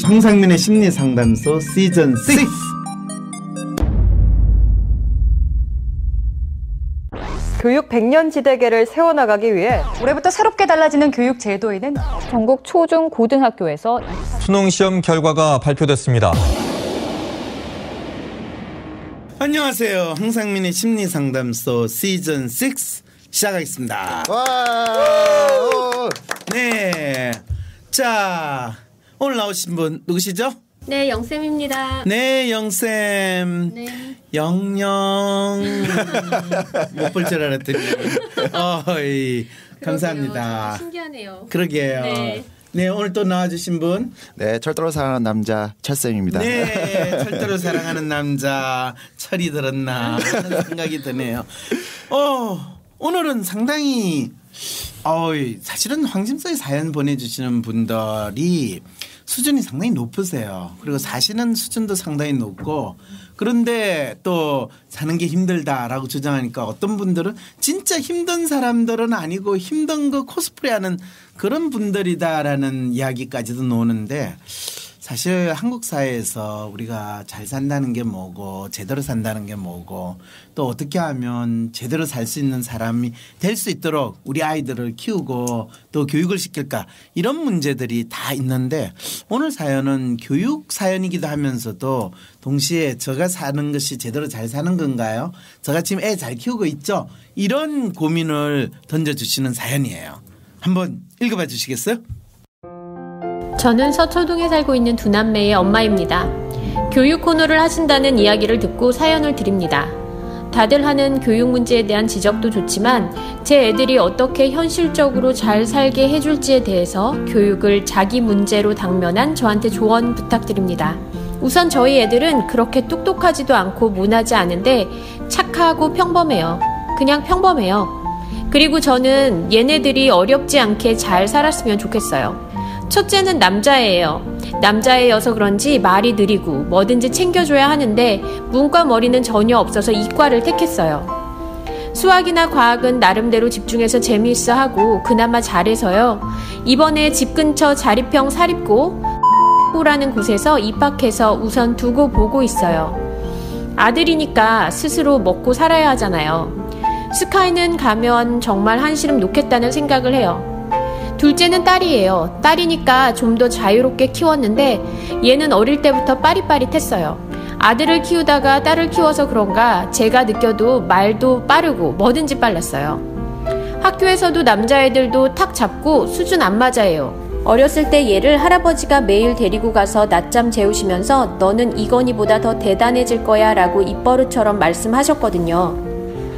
황상민의 심리상담소 시즌 6. 교육 100년 지대계를 세워나가기 위해 올해부터 새롭게 달라지는 교육 제도에는 전국 초중 고등학교에서 수능시험 결과가 발표됐습니다. 안녕하세요. 황상민의 심리상담소 시즌 6 시작하겠습니다. 네. 자, 오늘 나오신 분 누구시죠? 네, 영쌤입니다. 네, 영쌤. 네. 영영. 못 볼 줄 알았더니. 감사합니다. 신기하네요. 그러게요. 네. 네, 오늘 또 나와주신 분. 네, 철도를 사랑하는 남자 철쌤입니다. 네, 철도를 사랑하는 남자 철이 들었나 하는 생각이 드네요. 오늘은 상당히 사실은 황심소에 사연 보내주시는 분들이 수준이 상당히 높으세요. 그리고 사시는 수준도 상당히 높고, 그런데 또 사는 게 힘들다라고 주장하니까 어떤 분들은 진짜 힘든 사람들은 아니고 힘든 거 코스프레하는 그런 분들이다라는 이야기까지도 나오는데, 사실 한국 사회에서 우리가 잘 산다는 게 뭐고 제대로 산다는 게 뭐고 또 어떻게 하면 제대로 살 수 있는 사람이 될 수 있도록 우리 아이들을 키우고 또 교육을 시킬까, 이런 문제들이 다 있는데, 오늘 사연은 교육 사연이기도 하면서도 동시에 제가 사는 것이 제대로 잘 사는 건가요? 제가 지금 애 잘 키우고 있죠? 이런 고민을 던져주시는 사연이에요. 한번 읽어봐 주시겠어요? 저는 서초동에 살고 있는 두 남매의 엄마입니다. 교육 코너를 하신다는 이야기를 듣고 사연을 드립니다. 다들 하는 교육 문제에 대한 지적도 좋지만 제 애들이 어떻게 현실적으로 잘 살게 해줄지에 대해서 교육을 자기 문제로 당면한 저한테 조언 부탁드립니다. 우선 저희 애들은 그렇게 똑똑하지도 않고 모나지 않은데 착하고 평범해요. 그냥 평범해요. 그리고 저는 얘네들이 어렵지 않게 잘 살았으면 좋겠어요. 첫째는 남자애예요. 남자애여서 그런지 말이 느리고 뭐든지 챙겨줘야 하는데 문과 머리는 전혀 없어서 이과를 택했어요. 수학이나 과학은 나름대로 집중해서 재미있어 하고 그나마 잘해서요. 이번에 집 근처 자립형 사립고 라는 곳에서 입학해서 우선 두고 보고 있어요. 아들이니까 스스로 먹고 살아야 하잖아요. 스카이는 가면 정말 한시름 놓겠다는 생각을 해요. 둘째는 딸이에요. 딸이니까 좀 더 자유롭게 키웠는데 얘는 어릴 때부터 빠릿빠릿했어요. 아들을 키우다가 딸을 키워서 그런가 제가 느껴도 말도 빠르고 뭐든지 빨랐어요. 학교에서도 남자애들도 탁 잡고 수준 안 맞아요. 어렸을 때 얘를 할아버지가 매일 데리고 가서 낮잠 재우시면서 너는 이건희보다 더 대단해질 거야 라고 입버릇처럼 말씀하셨거든요.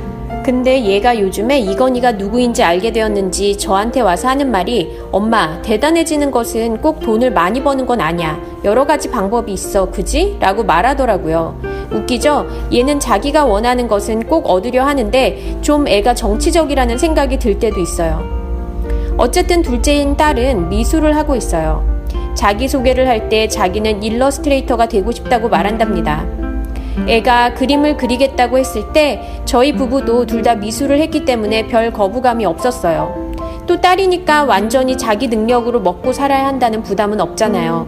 근데 얘가 요즘에 이건희가 누구인지 알게 되었는지 저한테 와서 하는 말이 엄마, 대단해지는 것은 꼭 돈을 많이 버는 건 아니야. 여러 가지 방법이 있어. 그지? 라고 말하더라고요. 웃기죠? 얘는 자기가 원하는 것은 꼭 얻으려 하는데 좀 애가 정치적이라는 생각이 들 때도 있어요. 어쨌든 둘째인 딸은 미술을 하고 있어요. 자기소개를 할 때 자기는 일러스트레이터가 되고 싶다고 말한답니다. 애가 그림을 그리겠다고 했을 때 저희 부부도 둘 다 미술을 했기 때문에 별 거부감이 없었어요. 또 딸이니까 완전히 자기 능력으로 먹고 살아야 한다는 부담은 없잖아요.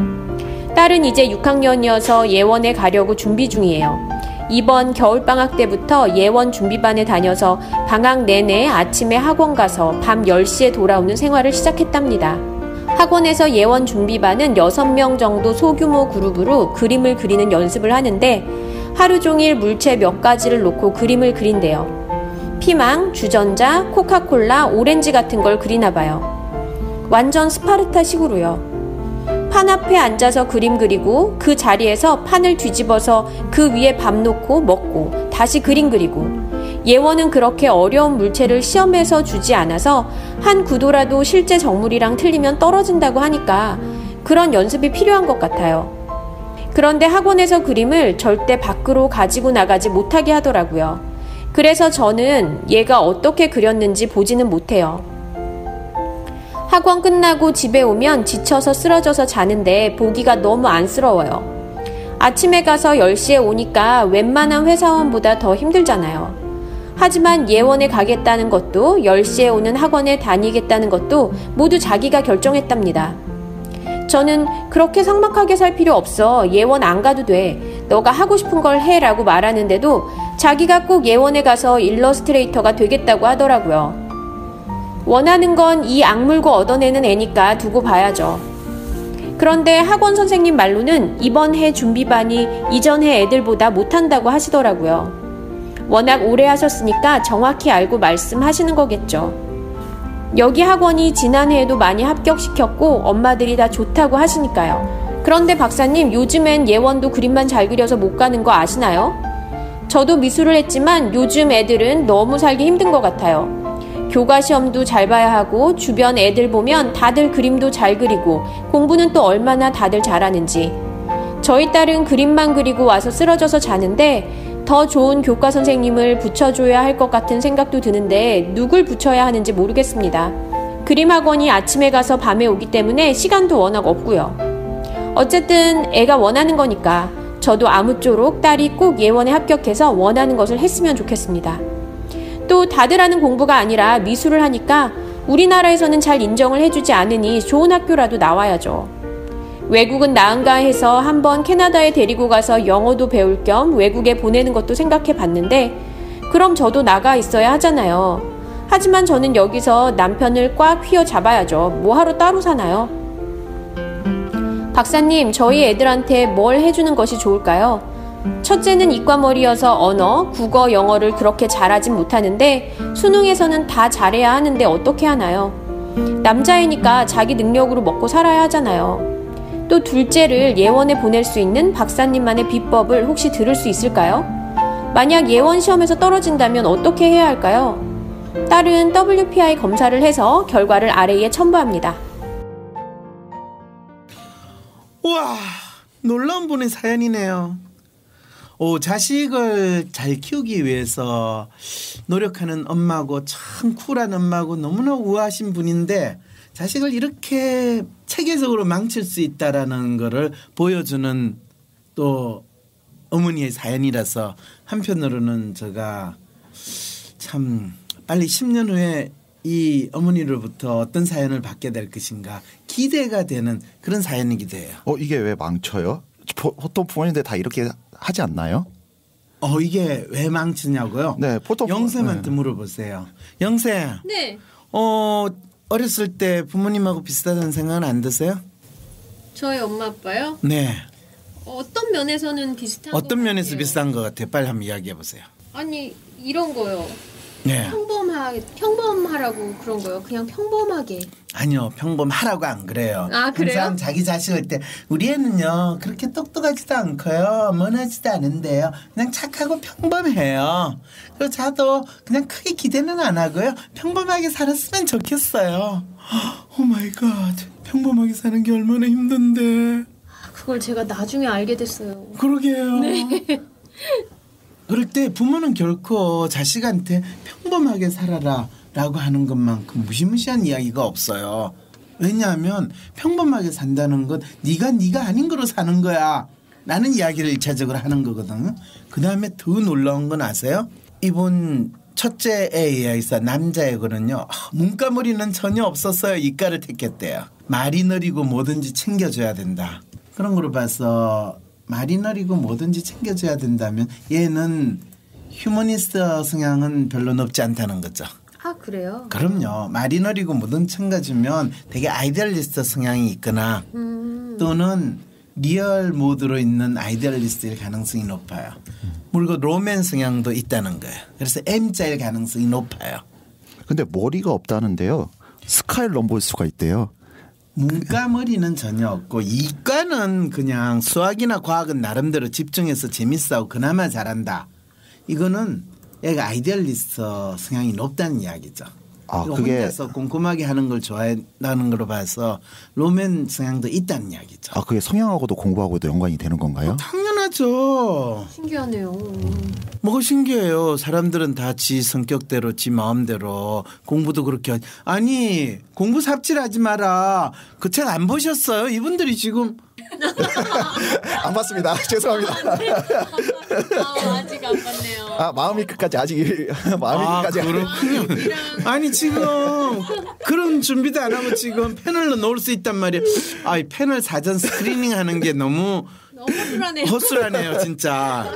딸은 이제 6학년이어서 예원에 가려고 준비 중이에요. 이번 겨울방학 때부터 예원 준비반에 다녀서 방학 내내 아침에 학원 가서 밤 10시에 돌아오는 생활을 시작했답니다. 학원에서 예원 준비반은 6명 정도 소규모 그룹으로 그림을 그리는 연습을 하는데 하루 종일 물체 몇 가지를 놓고 그림을 그린대요. 피망, 주전자, 코카콜라, 오렌지 같은 걸 그리나 봐요. 완전 스파르타식으로요. 판 앞에 앉아서 그림 그리고 그 자리에서 판을 뒤집어서 그 위에 밥 놓고 먹고 다시 그림 그리고, 예원은 그렇게 어려운 물체를 시험에서 주지 않아서 한 구도라도 실제 정물이랑 틀리면 떨어진다고 하니까 그런 연습이 필요한 것 같아요. 그런데 학원에서 그림을 절대 밖으로 가지고 나가지 못하게 하더라고요. 그래서 저는 얘가 어떻게 그렸는지 보지는 못해요. 학원 끝나고 집에 오면 지쳐서 쓰러져서 자는데 보기가 너무 안쓰러워요. 아침에 가서 10시에 오니까 웬만한 회사원보다 더 힘들잖아요. 하지만 예원에 가겠다는 것도 10시에 오는 학원에 다니겠다는 것도 모두 자기가 결정했답니다. 저는 그렇게 삭막하게 살 필요 없어. 예원 안 가도 돼. 너가 하고 싶은 걸 해라고 말하는데도 자기가 꼭 예원에 가서 일러스트레이터가 되겠다고 하더라고요. 원하는 건 이 악물고 얻어내는 애니까 두고 봐야죠. 그런데 학원 선생님 말로는 이번 해 준비반이 이전 해 애들보다 못한다고 하시더라고요. 워낙 오래 하셨으니까 정확히 알고 말씀하시는 거겠죠. 여기 학원이 지난해에도 많이 합격시켰고 엄마들이 다 좋다고 하시니까요. 그런데 박사님, 요즘엔 예원도 그림만 잘 그려서 못 가는 거 아시나요? 저도 미술을 했지만 요즘 애들은 너무 살기 힘든 것 같아요. 교과 시험도 잘 봐야 하고 주변 애들 보면 다들 그림도 잘 그리고 공부는 또 얼마나 다들 잘하는지. 저희 딸은 그림만 그리고 와서 쓰러져서 자는데 더 좋은 교과 선생님을 붙여줘야 할 것 같은 생각도 드는데 누굴 붙여야 하는지 모르겠습니다. 그림 학원이 아침에 가서 밤에 오기 때문에 시간도 워낙 없고요. 어쨌든 애가 원하는 거니까 저도 아무쪼록 딸이 꼭 예원에 합격해서 원하는 것을 했으면 좋겠습니다. 또 다들 하는 공부가 아니라 미술을 하니까 우리나라에서는 잘 인정을 해주지 않으니 좋은 학교라도 나와야죠. 외국은 나은가 해서 한번 캐나다에 데리고 가서 영어도 배울 겸 외국에 보내는 것도 생각해 봤는데 그럼 저도 나가 있어야 하잖아요. 하지만 저는 여기서 남편을 꽉 휘어잡아야죠. 뭐하러 따로 사나요? 박사님, 저희 애들한테 뭘 해주는 것이 좋을까요? 첫째는 이과머리여서 언어, 국어, 영어를 그렇게 잘하진 못하는데 수능에서는 다 잘해야 하는데 어떻게 하나요? 남자애니까 자기 능력으로 먹고 살아야 하잖아요. 또 둘째를 예원에 보낼 수 있는 박사님만의 비법을 혹시 들을 수 있을까요? 만약 예원 시험에서 떨어진다면 어떻게 해야 할까요? 딸은 WPI 검사를 해서 결과를 아래에 첨부합니다. 우와, 놀라운 분의 사연이네요. 자식을 잘 키우기 위해서 노력하는 엄마고 참 쿨한 엄마고 너무나 우아하신 분인데 자식을 이렇게 체계적으로 망칠 수 있다라는 거를 보여주는 또 어머니의 사연이라서 한편으로는 제가 참 빨리 10년 후에 이 어머니로부터 어떤 사연을 받게 될 것인가 기대가 되는 그런 사연이기도 해요. 이게 왜 망쳐요? 보통 부모님들 다 이렇게 하지 않나요? 이게 왜 망치냐고요? 네, 보통 영쌤한테 물어보세요. 영쌤. 네. 어렸을 때 부모님하고 비슷하다는 생각은 안 드세요? 저희 엄마 아빠요? 네. 어떤 면에서는 비슷한 것 어떤 면에서 같아요. 비슷한 것 같아요? 빨리 한번 이야기해 보세요. 아니 이런 거요. 네. 평범하라고 그런 거요. 그냥 평범하게. 아니요, 평범하라고 안 그래요. 아, 그래요? 항상 자기 자식을 때 우리 애는요 그렇게 똑똑하지도 않고요, 먼하지도 않은데요, 그냥 착하고 평범해요. 그리고 저도 그냥 크게 기대는 안 하고요, 평범하게 살았으면 좋겠어요. 오 마이 갓, 평범하게 사는 게 얼마나 힘든데. 그걸 제가 나중에 알게 됐어요. 그러게요. 네. 그럴 때 부모는 결코 자식한테 평범하게 살아라 라고 하는 것만큼 무시무시한 이야기가 없어요. 왜냐하면 평범하게 산다는 건 네가 아닌 거로 사는 거야 라는 이야기를 1차적으로 하는 거거든요. 그 다음에 더 놀라운 건 아세요? 이분 첫째 애에 있어 남자애거든요. 문과머리는 전혀 없었어요. 이과를 택했대요. 말이 느리고 뭐든지 챙겨줘야 된다. 그런 거로 봐서 말이 느리고 뭐든지 챙겨줘야 된다면 얘는 휴머니스트 성향은 별로 높지 않다는 거죠. 아 그래요? 그럼요. 말이 느리고 뭐든 챙겨주면 되게 아이디얼리스트 성향이 있거나 또는 리얼 모드로 있는 아이디얼리스트일 가능성이 높아요. 그리고 로맨 성향도 있다는 거예요. 그래서 M자일 가능성이 높아요. 근데 머리가 없다는데요. 스카이를 넘볼 수가 있대요. 문과머리는 전혀 없고 이과는 그냥 수학이나 과학은 나름대로 집중해서 재밌어하고 그나마 잘한다. 이거는 얘가 아이디얼리스트 성향이 높다는 이야기죠. 그게 혼자서 꼼꼼하게 하는 걸 좋아한다는 걸로 봐서 로맨 성향도 있다는 이야기죠. 그게 성향하고도 공부하고도 연관이 되는 건가요? 당연하죠. 신기하네요. 뭐가 신기해요. 사람들은 다 지 성격대로 지 마음대로 공부도 그렇게 아니 공부 삽질하지 마라. 그 책 안 보셨어요? 이분들이 지금 안 봤습니다. 죄송합니다. 아직 안 봤네요. 마음이 끝까지 아직 마음이 끝까지. 그렇군요. 아니 지금 그런 준비도 안 하고 지금 패널로 놓을 수 있단 말이에요. 아, 이 패널 사전 스크리닝 하는 게 너무 허술하네요, 진짜.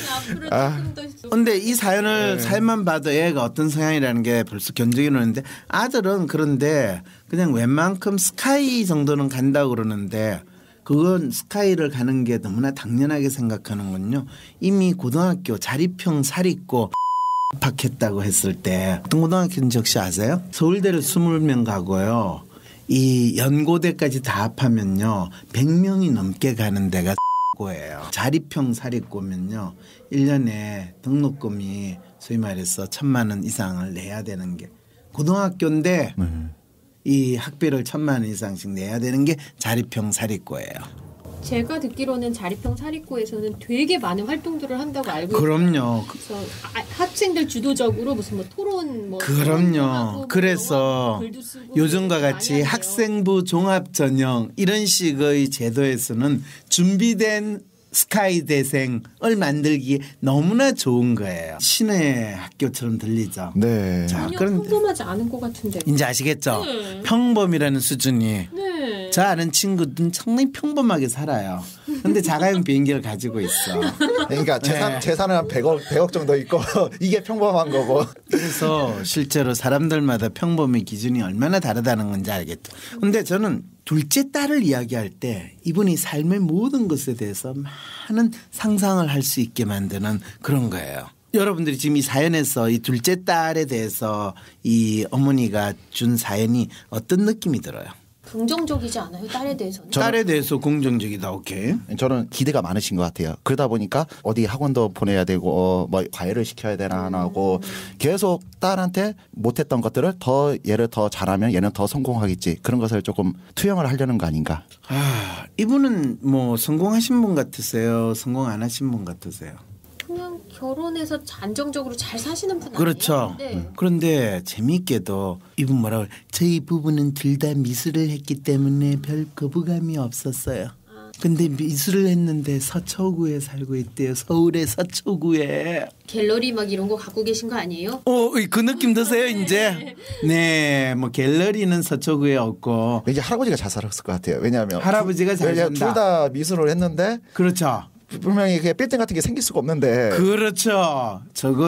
근데 이 사연만 봐도 애가 어떤 성향이라는 게 벌써 견적이 오는데 아들은 그런데 그냥 웬만큼 스카이 정도는 간다고 그러는데 그건 스카이를 가는 게 너무나 당연하게 생각하는군요. 이미 고등학교 자립형 사립고 합격했다고 했을 때 어떤 고등학교인지 혹시 아세요? 서울대를 20명 가고요. 이 연고대까지 다 합하면요. 100명이 넘게 가는 데가 고예요. 자립형 사립고면요. 1년에 등록금이 소위 말해서 1,000만 원 이상을 내야 되는 게 고등학교인데 이 학비를 1,000만 원 이상씩 내야 되는 게 자립형 사립고예요. 제가 듣기로는 자립형 사립고에서는 되게 많은 활동들을 한다고 알고 있어요. 그럼요. 그래서 학생들 주도적으로 무슨 뭐 토론 그럼요. 그래서 글도 쓰고 요즘과 같이 학생부 종합 전형 이런 식의 제도에서는 준비된 스카이 대생을 만들기 너무나 좋은 거예요. 신의 학교처럼 들리죠. 네. 자, 전혀 그런데 평범하지 않은 것 같은데. 이제 아시겠죠? 네. 평범이라는 수준이. 네. 저 아는 친구들은 상당히 평범하게 살아요. 근데 자가용 비행기를 가지고 있어. 그러니까 재산은 한 100억 정도 있고 이게 평범한 거고. 그래서 실제로 사람들마다 평범의 기준이 얼마나 다르다는 건지 알겠죠. 근데 저는 둘째 딸을 이야기할 때 이분이 삶의 모든 것에 대해서 많은 상상을 할 수 있게 만드는 그런 거예요. 여러분들이 지금 이 사연에서 이 둘째 딸에 대해서 이 어머니가 준 사연이 어떤 느낌이 들어요? 긍정적이지 않아요? 딸에 대해서는? 딸에 대해서 긍정적이다. 오케이. 저는 기대가 많으신 것 같아요. 그러다 보니까 어디 학원도 보내야 되고 뭐 과외를 시켜야 되나 안 하고 계속 딸한테 못했던 것들을 더 얘를 더 잘하면 얘는 더 성공하겠지. 그런 것을 조금 투영을 하려는 거 아닌가. 아, 이분은 뭐 성공하신 분 같으세요? 성공 안 하신 분 같으세요? 그냥 결혼해서 안정적으로 잘 사시는 분 아니에요? 그렇죠. 네. 그런데 재미있게도 이분 뭐라고 저희 부부는 둘 다 미술을 했기 때문에 별 거부감이 없었어요. 근데 미술을 했는데 서초구에 살고 있대요. 서울의 서초구에. 갤러리 막 이런 거 갖고 계신 거 아니에요? 그 느낌 드세요 이제? 네. 뭐 갤러리는 서초구에 없고. 왠지 할아버지가 잘 살았을 것 같아요. 왜냐하면 할아버지가 잘 산다. 둘 다 미술을 했는데 그렇죠. 분명히 그게 빌딩 같은 게 생길 수가 없는데. 그렇죠.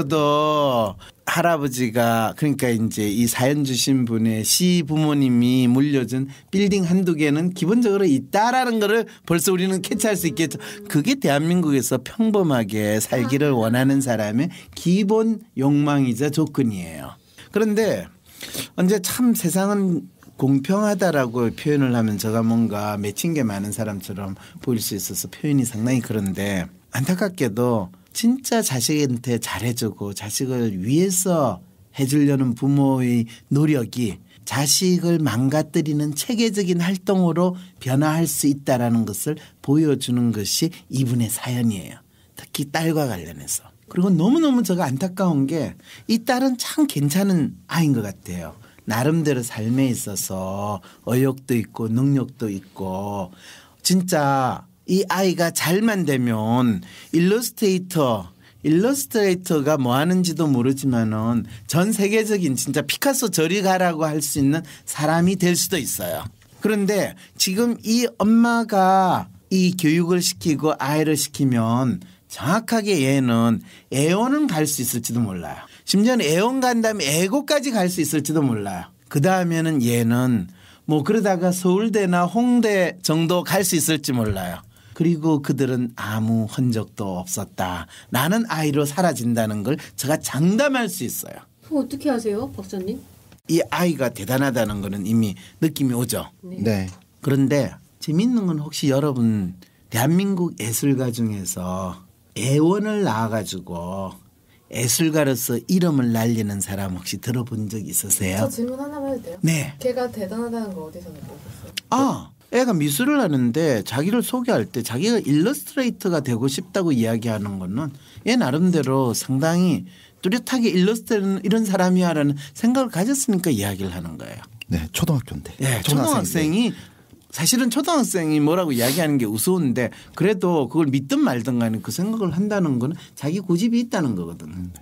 적어도 할아버지가 그러니까 이제 이 사연 주신 분의 시부모님이 물려준 빌딩 한두 개는 기본적으로 있다라는 거를 벌써 우리는 캐치할 수 있겠죠. 그게 대한민국에서 평범하게 살기를 원하는 사람의 기본 욕망이자 조건이에요. 그런데 언제 참 세상은 공평하다라고 표현을 하면 제가 뭔가 맺힌 게 많은 사람처럼 보일 수 있어서 표현이 상당히 그런데 안타깝게도 진짜 자식한테 잘해주고 자식을 위해서 해주려는 부모의 노력이 자식을 망가뜨리는 체계적인 활동으로 변화할 수 있다라는 것을 보여주는 것이 이분의 사연이에요. 특히 딸과 관련해서. 그리고 너무너무 제가 안타까운 게 이 딸은 참 괜찮은 아이인 것 같아요. 나름대로 삶에 있어서 의욕도 있고 능력도 있고 진짜 이 아이가 잘만 되면 일러스트레이터가 뭐 하는지도 모르지만은 전 세계적인 진짜 피카소 저리 가라고 할 수 있는 사람이 될 수도 있어요. 그런데 지금 이 엄마가 이 교육을 시키고 아이를 시키면 정확하게 얘는 애원은 갈 수 있을지도 몰라요. 심지어는 애원 간 다음에 애고까지 갈 수 있을지도 몰라요. 그 다음에는 얘는 뭐 그러다가 서울대나 홍대 정도 갈 수 있을지 몰라요. 그리고 그들은 아무 흔적도 없었다. 나는 아이로 사라진다는 걸 제가 장담할 수 있어요. 어떻게 하세요, 박사님? 이 아이가 대단하다는 거는 이미 느낌이 오죠. 네. 그런데 재미있는 건 혹시 여러분 대한민국 예술가 중에서 애원을 낳아가지고 예술가로서 이름을 날리는 사람 혹시 들어본 적 있으세요? 저 질문 하나만 해도 돼요? 네. 걔가 대단하다는 거 어디서 느꼈어요? 애가 미술을 하는데 자기를 소개할 때 자기가 일러스트레이터가 되고 싶다고 이야기하는 거는 얘 나름대로 상당히 뚜렷하게 일러스트레이터는 이런 사람이야라는 생각을 가졌으니까 이야기를 하는 거예요. 네, 초등학교인데. 네, 초등학생이 사실은 초등학생이 뭐라고 이야기하는 게 우스운데 그래도 그걸 믿든 말든 간에 그 생각을 한다는 거는 자기 고집이 있다는 거거든.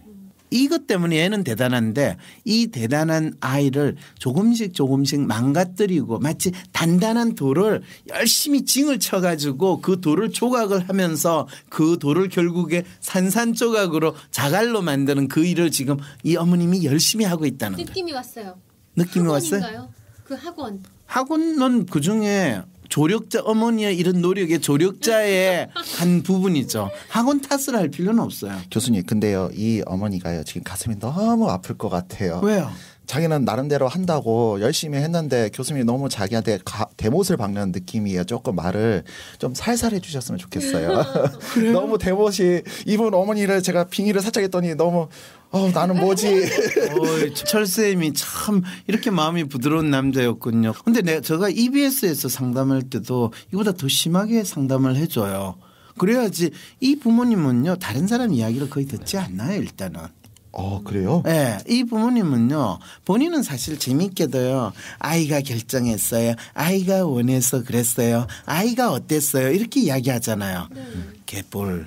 이것 때문에 얘는 대단한데 이 대단한 아이를 조금씩 망가뜨리고 마치 단단한 돌을 열심히 징을 쳐가지고 그 돌을 조각을 하면서 그 돌을 결국에 산산조각으로 자갈로 만드는 그 일을 지금 이 어머님이 열심히 하고 있다는 거예요. 느낌이 왔어요. 느낌이 학원인가요? 왔어요? 그 학원. 학원은 그중에 조력자 어머니의 이런 노력의 조력자의 한 부분이죠. 학원 탓을 할 필요는 없어요. 교수님 근데요 이 어머니가요 지금 가슴이 너무 아플 것 같아요. 왜요? 자기는 나름대로 한다고 열심히 했는데 교수님이 너무 자기한테 대못을 박는 느낌이에요. 조금 말을 좀 살살 해주셨으면 좋겠어요. 너무 대못이 이분 어머니를 제가 빙의를 살짝 했더니 너무 나는 뭐지. 철쌤이 참 이렇게 마음이 부드러운 남자였군요. 근데 제가 EBS에서 상담할 때도 이보다 더 심하게 상담을 해줘요. 그래야지 이 부모님은요 다른 사람 이야기를 거의 듣지 않나요 일단은. 그래요? 네. 이 부모님은요 본인은 사실 재미있게도요 아이가 결정했어요. 아이가 원해서 그랬어요. 아이가 어땠어요. 이렇게 이야기하잖아요. 개뿔.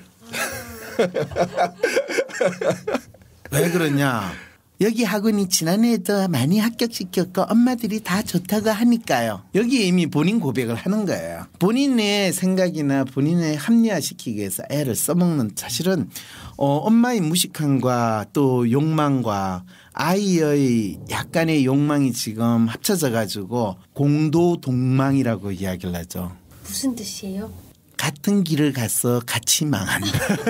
왜 그러냐. 여기 학원이 지난해에도 많이 합격시켰고 엄마들이 다 좋다고 하니까요. 여기 이미 본인 고백을 하는 거예요. 본인의 생각이나 본인의 합리화시키기 위해서 애를 써먹는 사실은 엄마의 무식함과 또 욕망과 아이의 약간의 욕망이 지금 합쳐져 가지고 공도동망이라고 이야기를 하죠. 무슨 뜻이에요? 같은 길을 가서 같이 망한다.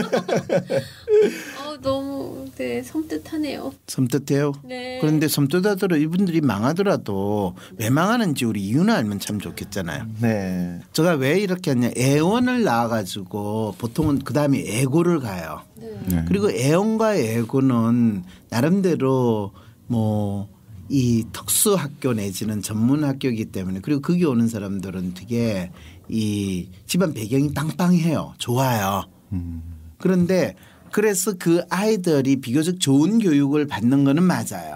너무 섬뜩하네요. 섬뜩해요? 네. 그런데 섬뜩하더라도 이분들이 망하더라도 왜 망하는지 우리 이유는 알면 참 좋겠잖아요. 네. 제가 왜 이렇게 하냐. 애원을 낳아가지고 보통은 그다음에 애고를 가요. 네. 그리고 애원과 애고는 나름대로 이 특수학교 내지는 전문학교이기 때문에 그리고 거기 오는 사람들은 되게 이 집안 배경이 빵빵해요. 좋아요. 그런데 그래서 그 아이들이 비교적 좋은 교육을 받는 거는 맞아요.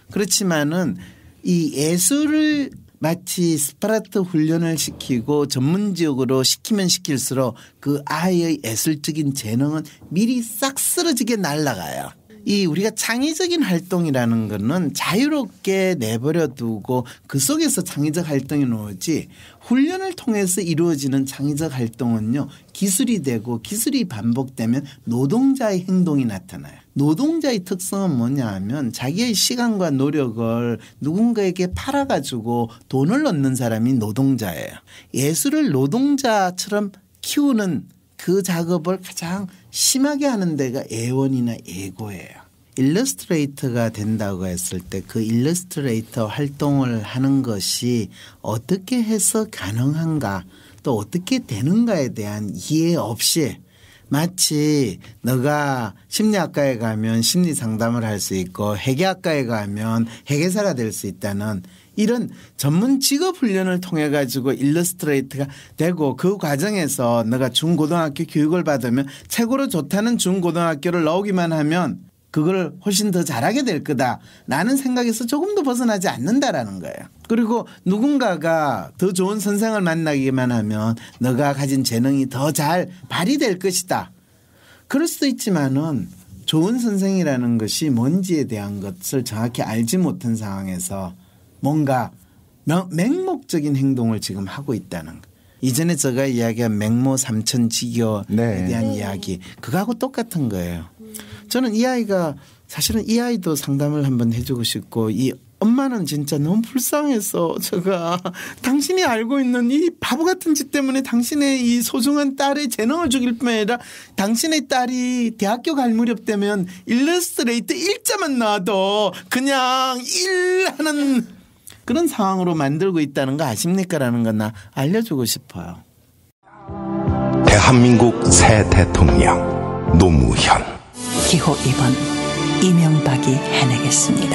그렇지만은 이 예술을 마치 스파르타 훈련을 시키고 전문 지역으로 시키면 시킬수록 그 아이의 예술적인 재능은 미리 싹 쓰러지게 날아가요. 이 우리가 창의적인 활동이라는 거는 자유롭게 내버려 두고 그 속에서 창의적 활동이 나오지 훈련을 통해서 이루어지는 창의적 활동은요 기술이 되고 기술이 반복되면 노동자의 행동이 나타나요. 노동자의 특성은 뭐냐 하면 자기의 시간과 노력을 누군가에게 팔아가지고 돈을 얻는 사람이 노동자예요. 예술을 노동자처럼 키우는 그 작업을 가장 심하게 하는 데가 애원이나 애고예요. 일러스트레이터가 된다고 했을 때 그 일러스트레이터 활동을 하는 것이 어떻게 해서 가능한가 또 어떻게 되는가에 대한 이해 없이 마치 너가 심리학과에 가면 심리 상담을 할 수 있고 회계학과에 가면 회계사가 될 수 있다는 이런 전문 직업 훈련을 통해 가지고 일러스트레이터가 되고 그 과정에서 너가 중고등학교 교육을 받으면 최고로 좋다는 중고등학교를 나오기만 하면 그걸 훨씬 더 잘하게 될 거다. 라는 생각에서 조금도 벗어나지 않는다라는 거예요. 그리고 누군가가 더 좋은 선생을 만나기만 하면 너가 가진 재능이 더 잘 발휘될 것이다. 그럴 수도 있지만은 좋은 선생이라는 것이 뭔지에 대한 것을 정확히 알지 못한 상황에서 뭔가 맹목적인 행동을 지금 하고 있다는 거. 이전에 제가 이야기한 맹모 삼천지교에 대한 이야기 그거하고 똑같은 거예요. 저는 이 아이가 사실은 이 아이도 상담을 한번 해주고 싶고 이 엄마는 진짜 너무 불쌍해서 제가 당신이 알고 있는 이 바보 같은 짓 때문에 당신의 이 소중한 딸의 재능을 죽일 뿐 아니라 당신의 딸이 대학교 갈 무렵 되면 일러스트레이터 일자만 나와도 그냥 일하는 그런 상황으로 만들고 있다는 거 아십니까? 라는 건 나 알려주고 싶어요. 대한민국 새 대통령 노무현 기호 2번 이명박이 해내겠습니다.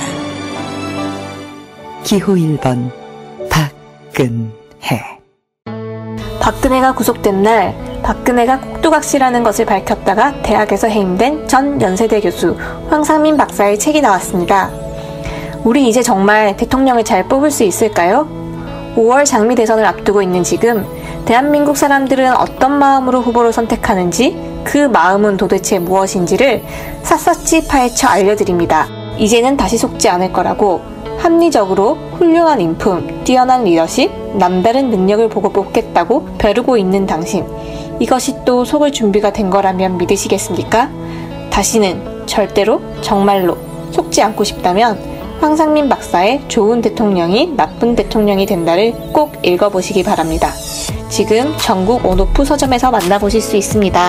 기호 1번 박근혜. 박근혜가 구속된 날 박근혜가 꼭두각시라는 것을 밝혔다가 대학에서 해임된 전 연세대 교수 황상민 박사의 책이 나왔습니다. 우리 이제 정말 대통령을 잘 뽑을 수 있을까요? 5월 장미 대선을 앞두고 있는 지금 대한민국 사람들은 어떤 마음으로 후보를 선택하는지 그 마음은 도대체 무엇인지를 샅샅이 파헤쳐 알려드립니다. 이제는 다시 속지 않을 거라고 합리적으로 훌륭한 인품, 뛰어난 리더십, 남다른 능력을 보고 뽑겠다고 벼르고 있는 당신. 이것이 또 속을 준비가 된 거라면 믿으시겠습니까? 다시는 절대로 정말로 속지 않고 싶다면 황상민 박사의 좋은 대통령이 나쁜 대통령이 된다를 꼭 읽어보시기 바랍니다. 지금 전국 온오프 서점에서 만나보실 수 있습니다.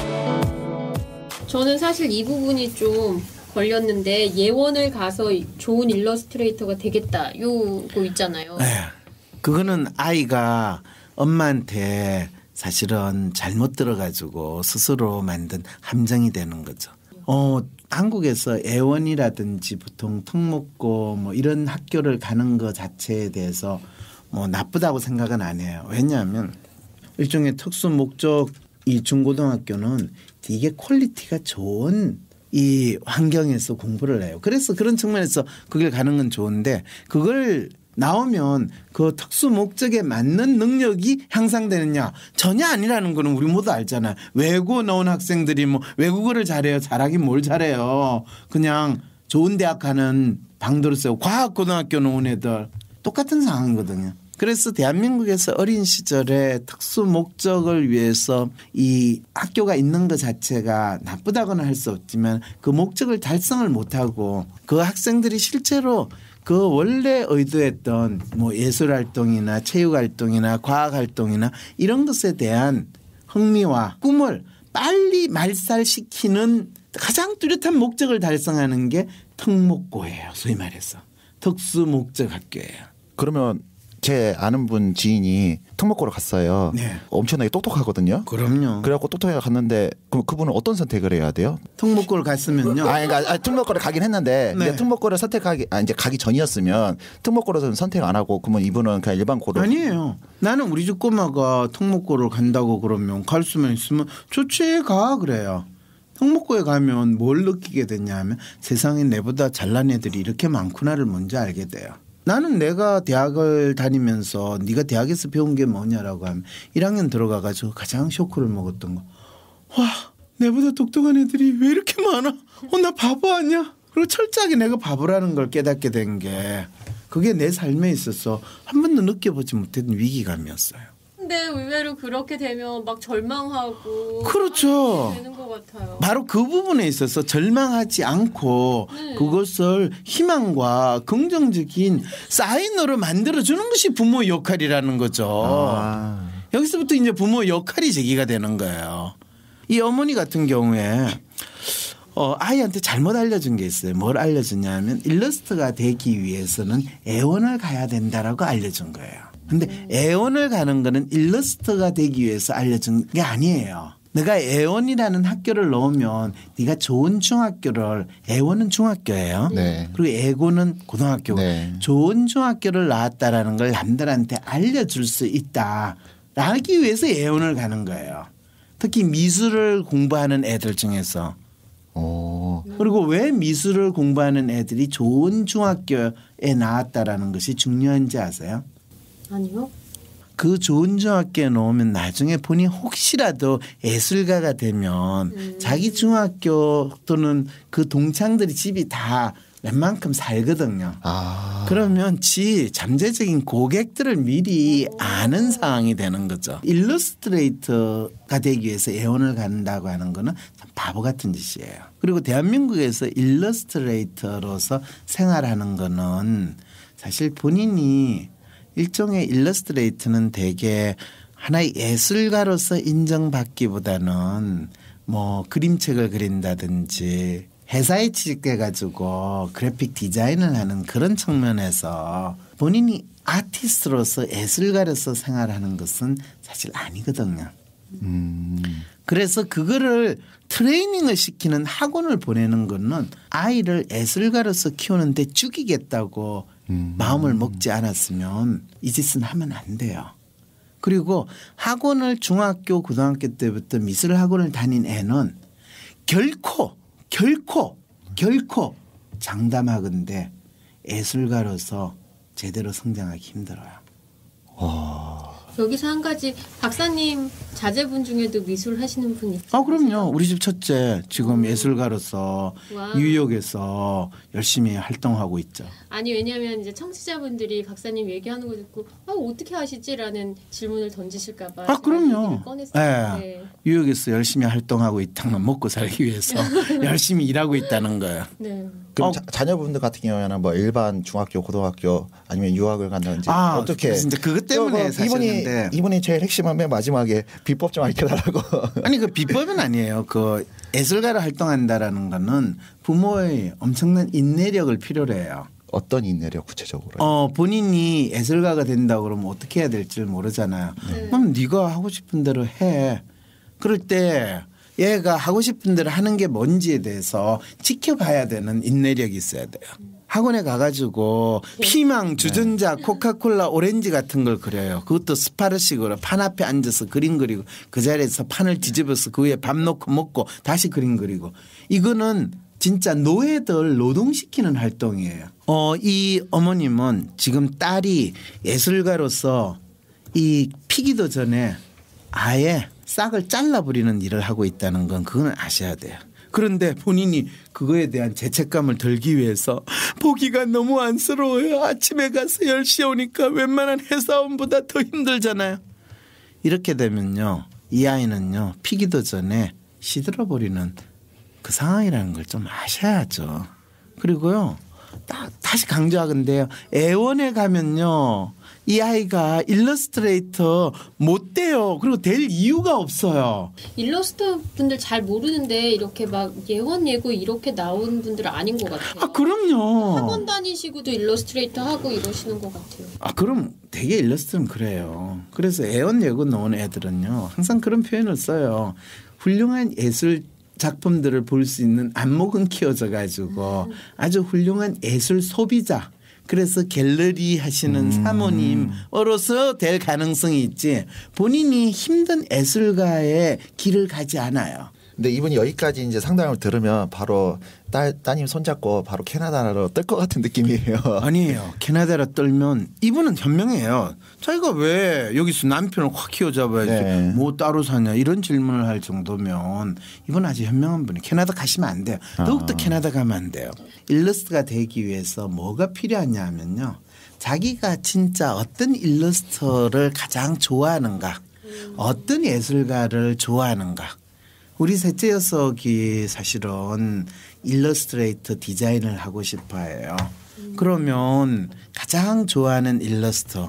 저는 사실 이 부분이 좀 걸렸는데 예원을 가서 좋은 일러스트레이터가 되겠다 요거 있잖아요. 네. 그거는 아이가 엄마한테 사실은 잘못 들어가지고 스스로 만든 함정이 되는 거죠. 한국에서 애원이라든지 보통 특목고 뭐 이런 학교를 가는 것 자체에 대해서 뭐 나쁘다고 생각은 안 해요. 왜냐하면 일종의 특수 목적 이 중고등학교는 되게 퀄리티가 좋은 이 환경에서 공부를 해요. 그래서 그런 측면에서 그걸 가는 건 좋은데 그걸 나오면 그 특수 목적에 맞는 능력이 향상되느냐 전혀 아니라는 거는 우리 모두 알잖아요. 외고 나온 학생들이 뭐 외국어를 잘해요. 잘하긴 뭘 잘해요. 그냥 좋은 대학 가는 방도를 세우고 과학고등학교 나온 애들 똑같은 상황이거든요. 그래서 대한민국에서 어린 시절에 특수 목적을 위해서 이 학교가 있는 것 자체가 나쁘다고는 할 수 없지만 그 목적을 달성을 못하고 그 학생들이 실제로 그 원래 의도했던 뭐 예술활동이나 체육활동이나 과학활동이나 이런 것에 대한 흥미와 꿈을 빨리 말살시키는 가장 뚜렷한 목적을 달성하는 게 특목고예요. 소위 말해서 특수목적학교예요. 그러면 제 아는 분 지인이 특목고를 갔어요. 네. 엄청나게 똑똑하거든요. 그럼요. 그래갖고 똑똑하게 갔는데 그럼 그분은 어떤 선택을 해야 돼요? 특목고를 갔으면요. 그러니까 특목고를 가긴 했는데 네. 특목고를 선택하기 이제 가기 전이었으면 특목고를 선택 안 하고 그러면 이분은 그냥 일반 고를 아니에요. 나는 우리 집 꼬마가 특목고를 간다고 그러면 갈 수만 있으면 좋지 가 그래요. 특목고에 가면 뭘 느끼게 되냐면 세상에 내보다 잘난 애들이 이렇게 많구나를 먼저 알게 돼요. 나는 내가 대학을 다니면서 네가 대학에서 배운 게 뭐냐라고 하면 1학년 들어가가지고 가장 쇼크를 먹었던 거. 와 내보다 똑똑한 애들이 왜 이렇게 많아. 나 바보 아니야. 그리고 철저하게 내가 바보라는 걸 깨닫게 된 게 그게 내 삶에 있어서 한 번도 느껴보지 못했던 위기감이었어요. 근데 의외로 그렇게 되면 막 절망하고 그렇죠. 되는 것 같아요. 바로 그 부분에 있어서 절망하지 않고 그것을 희망과 긍정적인 사인으로 만들어주는 것이 부모의 역할이라는 거죠. 여기서부터 이제 부모의 역할이 제기가 되는 거예요. 이 어머니 같은 경우에 아이한테 잘못 알려준 게 있어요. 뭘 알려주냐면 일러스트가 되기 위해서는 애원을 가야 된다라고 알려준 거예요. 근데 애원을 가는 거는 일러스트가 되기 위해서 알려준 게 아니에요. 내가 애원이라는 학교를 넣으면 네가 좋은 중학교를 애원은 중학교예요. 네. 그리고 애고는 고등학교고 네. 좋은 중학교를 나왔다라는 걸 남들한테 알려줄 수 있다. 라기 위해서 애원을 가는 거예요. 특히 미술을 공부하는 애들 중에서. 그리고 왜 미술을 공부하는 애들이 좋은 중학교에 나왔다라는 것이 중요한지 아세요? 아니요. 그 좋은 중학교에 놓으면 나중에 본인이 혹시라도 예술가가 되면 자기 중학교 또는 그 동창들이 집이 다 웬만큼 살거든요. 그러면 잠재적인 고객들을 미리 아는 상황이 되는 거죠. 일러스트레이터가 되기 위해서 애원을 간다고 하는 거는 참 바보 같은 짓이에요. 그리고 대한민국에서 일러스트레이터로서 생활하는 거는 사실 본인이 일종의 일러스트레이터는 되게 하나의 예술가로서 인정받기보다는 뭐 그림책을 그린다든지 회사에 취직해 가지고 그래픽 디자인을 하는 그런 측면에서 본인이 아티스트로서 예술가로서 생활하는 것은 사실 아니거든요. 그래서 그거를 트레이닝을 시키는 학원을 보내는 거는 아이를 예술가로서 키우는데 죽이겠다고 마음을 먹지 않았으면 이 짓은 하면 안 돼요. 그리고 학원을 중학교 고등학교 때부터 미술 학원을 다닌 애는 결코 장담하건대 예술가로서 제대로 성장하기 힘들어요. 여기서 한 가지 박사님 자제분 중에도 미술 하시는 분 있죠? 그럼요. 우리 집 첫째 지금 예술가로서 와. 뉴욕에서 열심히 활동하고 있죠. 아니 왜냐하면 이제 청취자분들이 박사님 얘기하는 거 듣고 어떻게 하시지라는 질문을 던지실까봐. 그럼요. 꺼냈어요. 네. 뉴욕에서 열심히 활동하고 있다면 먹고 살기 위해서 열심히 일하고 있다는 거예요. 네. 그럼 자녀분들 같은 경우에는 뭐 일반 중학교, 고등학교 아니면 유학을 간다든지 어떻게? 진짜 그것 때문에 사셨는데 이분이 제일 핵심은 맨 마지막에 비법 좀 알려달라고. 아니 그 비법은 아니에요. 그 예술가로 활동한다라는 거는 부모의 엄청난 인내력을 필요로 해요. 어떤 인내력 구체적으로? 본인이 예술가가 된다고 그러면 어떻게 해야 될지 모르잖아요. 그럼 네가 하고 싶은 대로 해. 그럴 때 얘가 하고 싶은 대로 하는 게 뭔지에 대해서 지켜봐야 되는 인내력이 있어야 돼요. 학원에 가가지고 피망, 주전자, 코카콜라, 오렌지 같은 걸 그려요. 그것도 스파르식으로 판 앞에 앉아서 그림 그리고 그 자리에서 판을 뒤집어서 그 위에 밥 넣고 먹고 다시 그림 그리고 이거는 진짜 노예들 노동시키는 활동이에요. 이 어머님은 지금 딸이 예술가로서 이 피기도 전에 아예 싹을 잘라버리는 일을 하고 있다는 건 그건 아셔야 돼요. 그런데 본인이 그거에 대한 죄책감을 덜기 위해서 보기가 너무 안쓰러워요. 아침에 가서 10시에 오니까 웬만한 회사원보다 더 힘들잖아요. 이렇게 되면요. 이 아이는요. 피기도 전에 시들어버리는 그 상황이라는 걸 좀 아셔야죠. 그리고요. 다시 강조하건데요. 애원에 가면요. 이 아이가 일러스트레이터 못 돼요. 그리고 될 이유가 없어요. 일러스트 분들 잘 모르는데 이렇게 막 예원 예고 이렇게 나온 분들은 아닌 것 같아요. 그럼요. 학원 다니시고도 일러스트레이터 하고 이러시는 것 같아요. 그럼 되게 일러스트는 그래요. 그래서 애원 예고 나온 애들은요. 항상 그런 표현을 써요. 훌륭한 예술 작품들을 볼 수 있는 안목은 키워져 가지고 아주 훌륭한 예술 소비자. 그래서 갤러리 하시는 사모님으로서 될 가능성이 있지 본인이 힘든 예술가의 길을 가지 않아요. 근데 이분이 여기까지 이제 상담을 들으면 바로 따님 손잡고 바로 캐나다로 뜰 것 같은 느낌이에요. 아니에요. 캐나다로 떨면 이분은 현명해요. 자기가 왜 여기서 남편을 확 키워잡아야지 뭐 따로 사냐 이런 질문을 할 정도면 이분 아주 현명한 분이 캐나다 가시면 안 돼요. 더욱더 캐나다 가면 안 돼요. 일러스트가 되기 위해서 뭐가 필요하냐 하면요. 자기가 진짜 어떤 일러스트를 가장 좋아하는가 어떤 예술가를 좋아하는가 우리 셋째 녀석이 사실은 일러스트레이터 디자인을 하고 싶어 해요. 그러면 가장 좋아하는 일러스터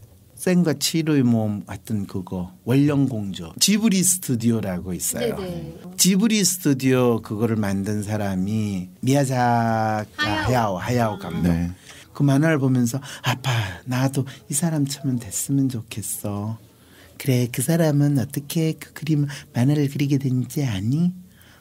센과 치루의 몸 같은 그거 원령공주 지브리 스튜디오라고 있어요. 네네. 지브리 스튜디오 그거를 만든 사람이 미야자키 하야오 감독. 네. 그 만화를 보면서 아빠 나도 이 사람처럼 됐으면 좋겠어. 그래 그 사람은 어떻게 그 그림 만화를 그리게 된지 아니?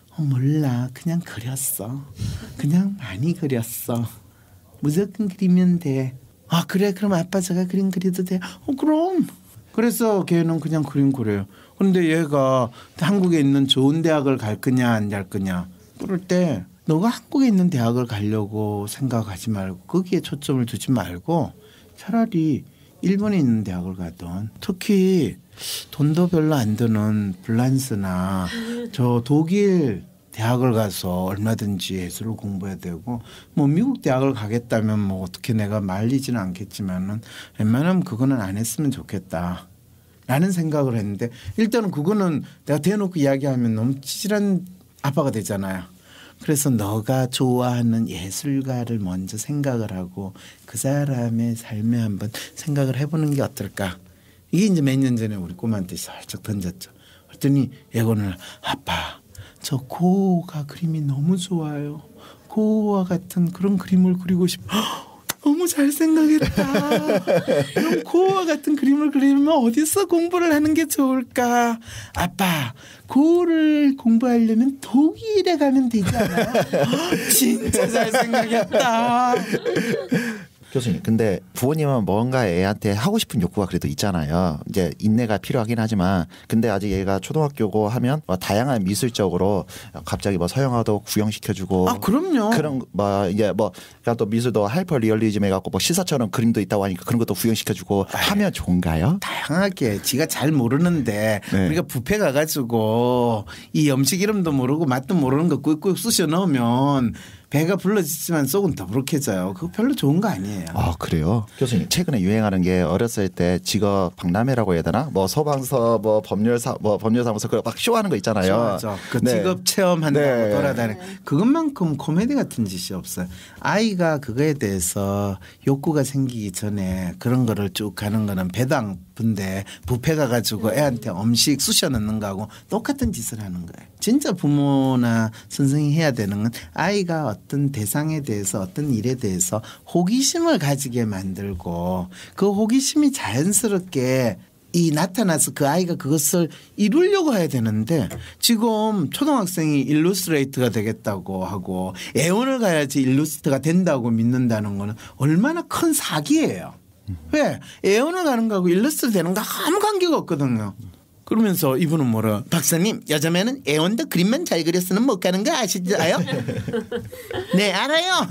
몰라 그냥 그렸어. 그냥 많이 그렸어. 무조건 그리면 돼. 그래 그럼 아빠 제가 그림 그려도 돼? 그럼. 그래서 걔는 그냥 그림 그려요. 그런데 얘가 한국에 있는 좋은 대학을 갈 거냐 안 갈 거냐 그럴 때 너가 한국에 있는 대학을 가려고 생각하지 말고 거기에 초점을 두지 말고 차라리 일본에 있는 대학을 가던 특히 돈도 별로 안 드는 블란스나 저 독일 대학을 가서 얼마든지 예술을 공부해야 되고 뭐 미국 대학을 가겠다면 뭐 어떻게 내가 말리지는 않겠지만은 웬만하면 그거는 안 했으면 좋겠다 라는 생각을 했는데 일단은 그거는 내가 대놓고 이야기하면 너무 찌질한 아빠가 되잖아요. 그래서 너가 좋아하는 예술가를 먼저 생각을 하고 그 사람의 삶에 한번 생각을 해보는 게 어떨까. 이게 이제 몇 년 전에 우리 꼬마한테 살짝 던졌죠. 그랬더니 예건을 아빠 저 고우가 그림이 너무 좋아요. 고우와 같은 그런 그림을 그리고 싶어. 너무 잘 생각했다. 그럼 고우와 같은 그림을 그리면 어디서 공부를 하는 게 좋을까? 아빠 고우를 공부하려면 독일에 가면 되지 않아요? 진짜 잘 생각했다. 교수님, 근데 부모님은 뭔가 애한테 하고 싶은 욕구가 그래도 있잖아요. 이제 인내가 필요하긴 하지만, 근데 아직 얘가 초등학교고 하면 뭐 다양한 미술적으로 갑자기 뭐 서영화도 구경시켜주고. 아, 그럼요. 그런 뭐 이제 뭐 그러니까 또 미술도 하이퍼 리얼리즘 해갖고 뭐 시사처럼 그림도 있다고 하니까 그런 것도 구경시켜주고 하면 좋은가요? 다양하게 지가 잘 모르는데 네. 우리가 뷔페 가가지고 이 음식 이름도 모르고 맛도 모르는 거 꾹꾹 쑤셔 넣으면 배가 불러지지만 속은 더부룩해져요. 그거 별로 좋은 거 아니에요. 아, 그래요? 교수님, 최근에 유행하는 게 어렸을 때 직업 박람회라고 해야 되나? 뭐 소방서, 뭐 법률사무소 그 막 쇼하는 거 있잖아요. 맞아. 그 네. 직업 체험한다고 네. 돌아다니는 그것만큼 코미디 같은 짓이 없어요. 아이가 그거에 대해서 욕구가 생기기 전에 그런 거를 쭉 가는 거는 배도 안 분데 뷔페 가가지고 애한테 음식 쑤셔 넣는 거하고 똑같은 짓을 하는 거예요. 진짜 부모나 선생님이 해야 되는 건 아이가 어떤 대상에 대해서 어떤 일에 대해서 호기심을 가지게 만들고 그 호기심이 자연스럽게 나타나서 그 아이가 그것을 이루려고 해야 되는데 지금 초등학생이 일러스트레이터가 되겠다고 하고 애원을 가야지 일러스트가 된다고 믿는다는 거는 얼마나 큰 사기예요. 왜? 애원을 가는 거하고 일러스트 되는 거 아무 관계가 없거든요. 그러면서 이분은 뭐라 박사님 여자매는 애원도 그림만 잘 그렸으면 못 가는 거 아시죠?요? 네 알아요.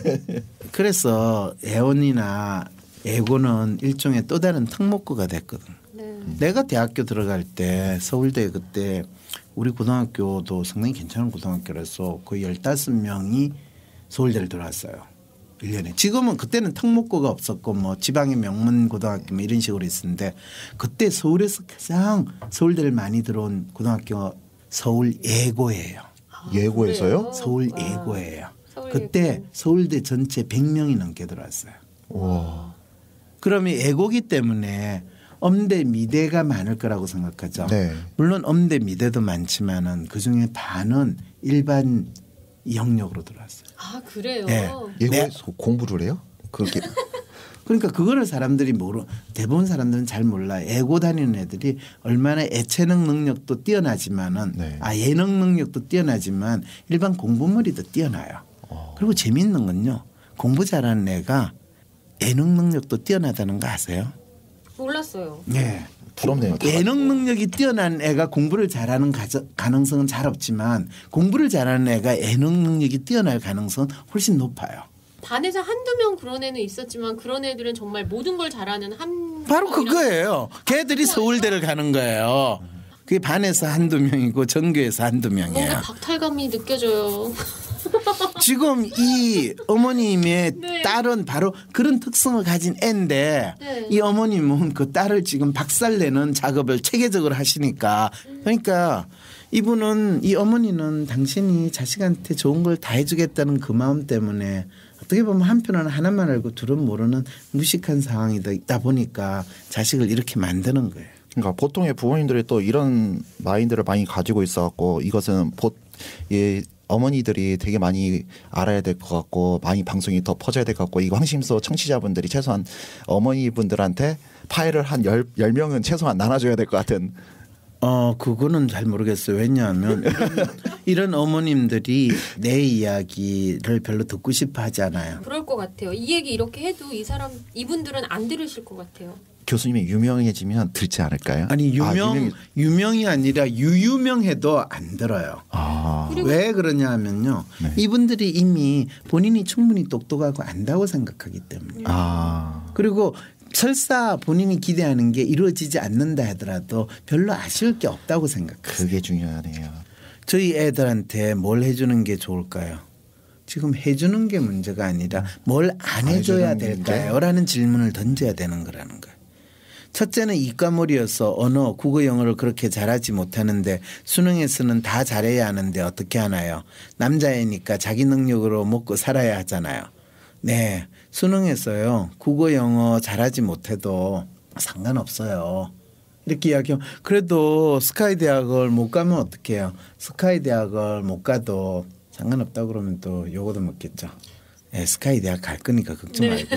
그래서 애원이나 애고는 일종의 또 다른 특목고가 됐거든. 내가 대학교 들어갈 때 서울대 그때 우리 고등학교도 상당히 괜찮은 고등학교라서 거의 15명이 서울대를 들어왔어요. 1년에. 지금은 그때는 특목고가 없었고 뭐 지방의 명문 고등학교 뭐 이런 식으로 있었는데 그때 서울에서 가장 서울대를 많이 들어온 고등학교가 서울 예고예요. 예고에서요? 서울 예고예요. 그때 서울대 전체 100명이 넘게 들어왔어요. 와. 그러면 예고기 때문에 엄대 미대가 많을 거라고 생각하죠. 네. 물론 엄대 미대도 많지만은 그중에 반은 일반 영역으로 들어왔어요. 아 그래요? 네. 예고에서 공부를 해요? 그렇게. 그러니까 그거를 사람들이 대부분 사람들은 잘 몰라. 예고 다니는 애들이 얼마나 예체능 능력도 뛰어나지만은 네. 예능 능력도 뛰어나지만 일반 공부머리도 뛰어나요. 그리고 재미있는 건요. 공부 잘하는 애가 예능 능력도 뛰어나다는 거 아세요? 몰랐어요. 네. 부럽네요. 예능 능력이 뛰어난 애가 공부를 잘하는 가능성은 잘 없지만 공부를 잘하는 애가 예능 능력이 뛰어날 가능성은 훨씬 높아요. 반에서 한두 명 그런 애는 있었지만 그런 애들은 정말 모든 걸 잘하는 바로 그거예요. 걔들이 서울대를 가는 거예요. 그게 반에서 한두 명이고 전교에서 한두 명이에요. 뭔가 박탈감이 느껴져요. 지금 이 어머님의 네. 딸은 바로 그런 특성을 가진 애인데 네. 이 어머님은 그 딸을 지금 박살내는 작업을 체계적으로 하시니까 그러니까 이분은 이 어머니는 당신이 자식한테 좋은 걸 다 해주겠다는 그 마음 때문에 어떻게 보면 한편은 하나만 알고 둘은 모르는 무식한 상황이다 보니까 자식을 이렇게 만드는 거예요. 그러니까 보통의 부모님들이 또 이런 마인드를 많이 가지고 있어갖고 이것은 어머니들이 되게 많이 알아야 될 것 같고 많이 방송이 더 퍼져야 될 것 같고 이거 황심소 청취자분들이 최소한 어머니분들한테 파일을 한 10명은 최소한 나눠줘야 될 것 같은. 그거는 잘 모르겠어요. 왜냐하면 이런 어머님들이 내 이야기를 별로 듣고 싶어 하지 않아요. 그럴 것 같아요. 이 얘기 이렇게 해도 이분들은 안 들으실 것 같아요. 교수님이 유명해지면 들지 않을까요? 아니 유명이 아니라 유유명해도 안 들어요. 왜 그러냐 하면요. 네. 이분들이 이미 본인이 충분히 똑똑하고 안다고 생각하기 때문에. 그리고 설사 본인이 기대하는 게 이루어지지 않는다 하더라도 별로 아쉬울 게 없다고 생각해요. 그게 중요하네요. 저희 애들한테 뭘 해주는 게 좋을까요? 지금 해주는 게 문제가 아니라 뭘 안 해줘야 될까요? 라는 질문을 던져야 되는 거라는 거예요. 첫째는 이과몰이어서 언어, 국어, 영어를 그렇게 잘하지 못하는데 수능에서는 다 잘해야 하는데 어떻게 하나요? 남자애니까 자기 능력으로 먹고 살아야 하잖아요. 네, 수능에서요. 국어, 영어 잘하지 못해도 상관없어요. 이렇게 이야기하면 그래도 스카이 대학을 못 가면 어떡해요? 스카이 대학을 못 가도 상관없다고 그러면 또 요거도 먹겠죠. 네, 스카이 대학 갈 거니까 걱정 말고.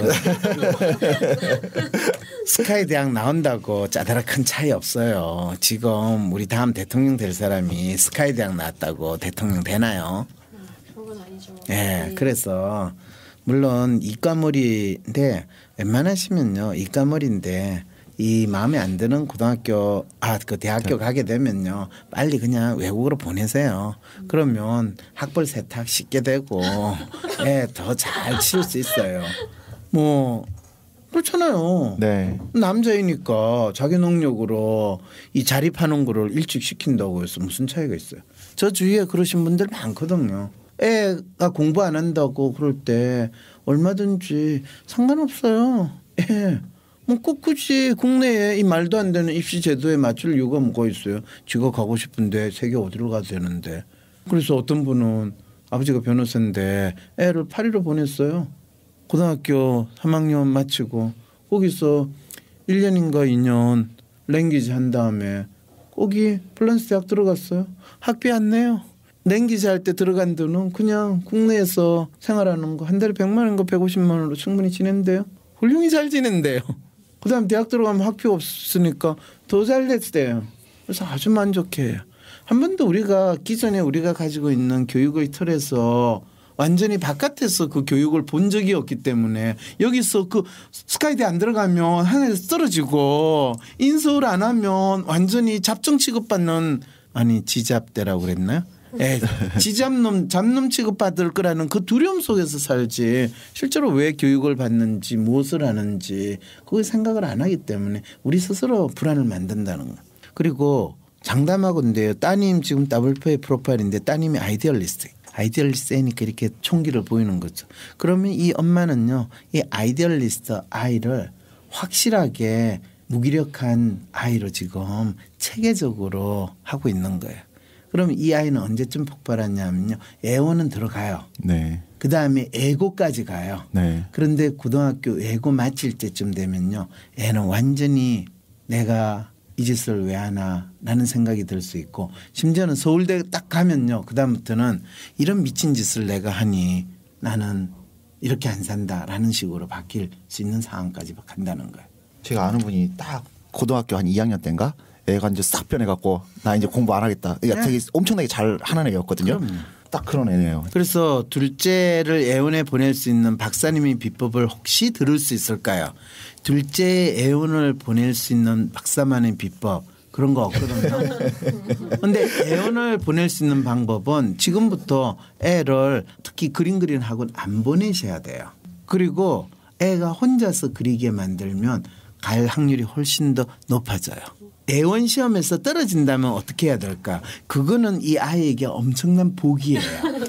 스카이 대학 나온다고 짜다라 큰 차이 없어요. 지금 우리 다음 대통령 될 사람이 스카이 대학 나왔다고 대통령 되나요? 그런 건 아니죠. 네, 그래서 물론 이과머리인데 웬만하시면요 이과머리인데 이 마음에 안 드는 고등학교 그 대학교 가게 되면요 빨리 그냥 외국으로 보내세요. 그러면 학벌 세탁 쉽게 되고 더 잘 치울 수 있어요. 뭐 그렇잖아요. 네. 남자이니까 자기 능력으로 이 자립하는 거를 일찍 시킨다고 해서 무슨 차이가 있어요. 저 주위에 그러신 분들 많거든요. 애가 공부 안 한다고 그럴 때 얼마든지 상관없어요. 뭐 꼭 굳이 국내에 이 말도 안 되는 입시 제도에 맞출 이유가 뭐가 있어요. 지가 가고 싶은데 세계 어디로 가도 되는데. 그래서 어떤 분은 아버지가 변호사인데 애를 파리로 보냈어요. 고등학교 3학년 마치고 거기서 1년인가 2년 랭귀지 한 다음에 거기 프랑스 대학 들어갔어요. 학비 안 내요. 랭귀지 할 때 들어간 돈은 그냥 국내에서 생활하는 거 한 달에 100만 원인가 150만 원으로 충분히 지낸대요. 훌륭히 잘 지낸대요. 그다음 대학 들어가면 학비 없으니까 더 잘 됐대요. 그래서 아주 만족해요. 한 번도 우리가 기존에 우리가 가지고 있는 교육의 틀에서 완전히 바깥에서 그 교육을 본 적이 없기 때문에 여기서 그 스카이대 안 들어가면 하늘에서 떨어지고 인서울 안 하면 완전히 잡종 취급받는 지잡대라고 그랬나요? 잡놈 취급받을 거라는 그 두려움 속에서 살지 실제로 왜 교육을 받는지 무엇을 하는지 그걸 생각을 안 하기 때문에 우리 스스로 불안을 만든다는 거예요. 그리고 장담하건데요. 따님 지금 더블표의 프로파일인데 따님이 아이디얼리스트니까 이렇게 총기를 보이는 거죠. 그러면 이 엄마는요. 이 아이디얼리스트 아이를 확실하게 무기력한 아이로 지금 체계적으로 하고 있는 거예요. 그럼 이 아이는 언제쯤 폭발하냐면요. 애원은 들어가요. 네. 그다음에 애고까지 가요. 네. 그런데 고등학교 애고 마칠 때쯤 되면요. 애는 완전히 내가 이 짓을 왜 하나 라는 생각이 들 수 있고 심지어는 서울대 딱 가면요. 그다음부터는 이런 미친 짓을 내가 하니 나는 이렇게 안 산다라는 식으로 바뀔 수 있는 상황까지 간다는 거예요. 제가 아는 분이 딱 고등학교 한 2학년 때인가 애가 이제 싹 변해갖고 나 이제 공부 안 하겠다. 그러니까 되게 엄청나게 잘 하는 애였거든요. 그럼요. 딱 그런 애네요. 그래서 둘째를 애원에 보낼 수 있는 박사님의 비법을 혹시 들을 수 있을까요? 둘째의 애원을 보낼 수 있는 박사만의 비법 그런 거 없거든요. 그런데 애원을 보낼 수 있는 방법은 지금부터 애를 특히 그림 그리는 학원 안 보내셔야 돼요. 그리고 애가 혼자서 그리게 만들면 갈 확률이 훨씬 더 높아져요. 애원 시험에서 떨어진다면 어떻게 해야 될까? 그거는 이 아이에게 엄청난 복이에요.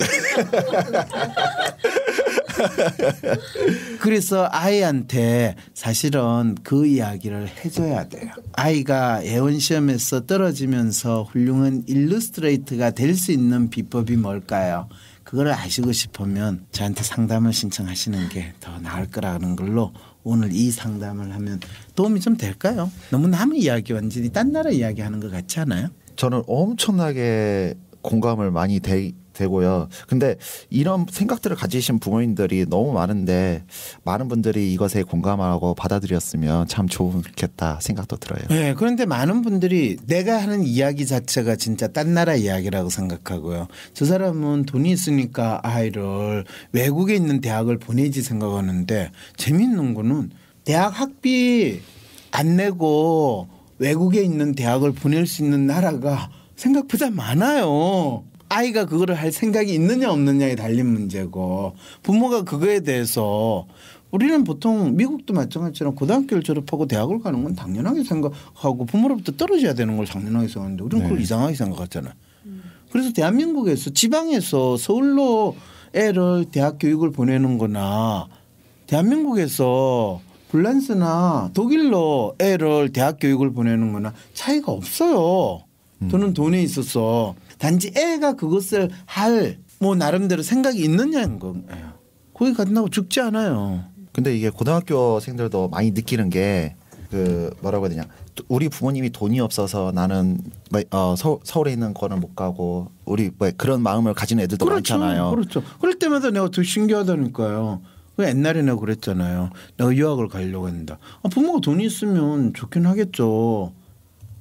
그래서 아이한테 사실은 그 이야기를 해줘야 돼요. 아이가 애원 시험에서 떨어지면서 훌륭한 일러스트레이터가 될 수 있는 비법이 뭘까요? 그걸 아시고 싶으면 저한테 상담을 신청하시는 게 더 나을 거라는 걸로 오늘 이 상담을 하면 도움이 좀 될까요? 너무 남의 이야기 완전히 딴 나라 이야기하는 것 같지 않아요? 저는 엄청나게 공감을 많이 되고요. 근데 이런 생각들을 가지신 부모님들이 너무 많은데 많은 분들이 이것에 공감하고 받아들였으면 참 좋겠다 생각도 들어요. 네, 그런데 많은 분들이 내가 하는 이야기 자체가 진짜 딴 나라 이야기라고 생각하고요. 저 사람은 돈이 있으니까 아이를 외국에 있는 대학을 보내지 생각하는데 재미있는 거는 대학 학비 안 내고 외국에 있는 대학을 보낼 수 있는 나라가 생각보다 많아요. 아이가 그거를 할 생각이 있느냐 없느냐에 달린 문제고 부모가 그거에 대해서 우리는 보통 미국도 마찬가지로 고등학교를 졸업하고 대학을 가는 건 당연하게 생각하고 부모로부터 떨어져야 되는 걸 당연하게 생각하는데 우리는 그걸 이상하게 생각하잖아요. 그래서 대한민국에서 지방에서 서울로 애를 대학 교육을 보내는 거나 대한민국에서 폴란드나 독일로 애를 대학 교육을 보내는 거나 차이가 없어요. 저는 돈에 있어서 단지 애가 그것을 할 뭐 나름대로 생각이 있느냐는 거예요. 거기 간다고 죽지 않아요. 근데 이게 고등학교생들도 많이 느끼는 게 그 뭐라고 해야 되냐. 우리 부모님이 돈이 없어서 나는 서울에 있는 거는 못 가고 우리 뭐 그런 마음을 가진 애들도 그렇죠. 많잖아요. 그렇죠. 그럴 때마다 내가 더 신기하다니까요. 옛날에 내가 그랬잖아요. 내가 유학을 가려고 했는데 부모가 돈이 있으면 좋긴 하겠죠.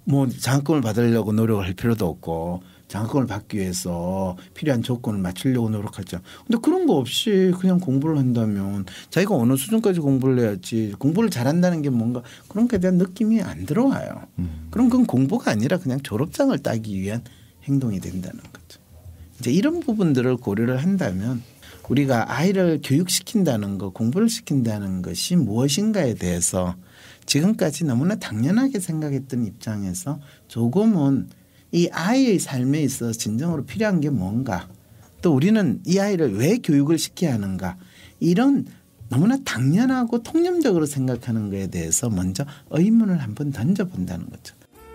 뭐 장학금을 받으려고 노력을 할 필요도 없고 장학금을 받기 위해서 필요한 조건을 맞추려고 노력하죠. 근데 그런 거 없이 그냥 공부를 한다면 자기가 어느 수준까지 공부를 해야지 공부를 잘한다는 게 뭔가 그런 거에 대한 느낌이 안 들어와요. 그럼 그건 공부가 아니라 그냥 졸업장을 따기 위한 행동이 된다는 거죠. 이제 이런 부분들을 고려를 한다면 우리가 아이를 교육시킨다는 것, 공부를 시킨다는 것이 무엇인가에 대해서 지금까지 너무나 당연하게 생각했던 입장에서 조금은 이 아이의 삶에 있어서 진정으로 필요한 게 뭔가 또 우리는 이 아이를 왜 교육을 시켜야 하는가 이런 너무나 당연하고 통념적으로 생각하는 것에 대해서 먼저 의문을 한번 던져본다는 거죠.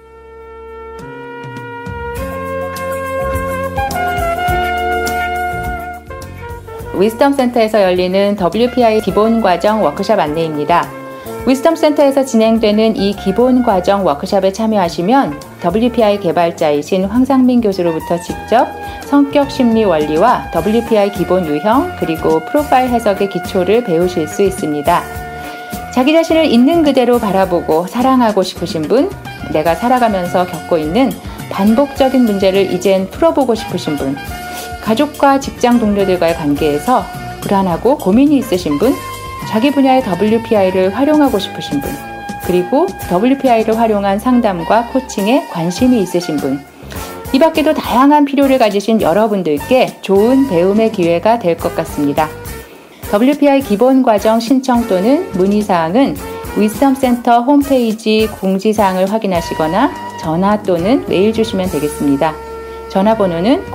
위스덤 센터에서 열리는 WPI 기본 과정 워크숍 안내입니다. 위스덤 센터에서 진행되는 이 기본 과정 워크숍에 참여하시면 WPI 개발자이신 황상민 교수로부터 직접 성격 심리 원리와 WPI 기본 유형 그리고 프로파일 해석의 기초를 배우실 수 있습니다. 자기 자신을 있는 그대로 바라보고 사랑하고 싶으신 분, 내가 살아가면서 겪고 있는 반복적인 문제를 이젠 풀어보고 싶으신 분, 가족과 직장 동료들과의 관계에서 불안하고 고민이 있으신 분, 자기 분야의 WPI를 활용하고 싶으신 분, 그리고 WPI를 활용한 상담과 코칭에 관심이 있으신 분, 이 밖에도 다양한 필요를 가지신 여러분들께 좋은 배움의 기회가 될 것 같습니다. WPI 기본 과정 신청 또는 문의사항은 위스덤 센터 홈페이지 공지사항을 확인하시거나 전화 또는 메일 주시면 되겠습니다. 전화번호는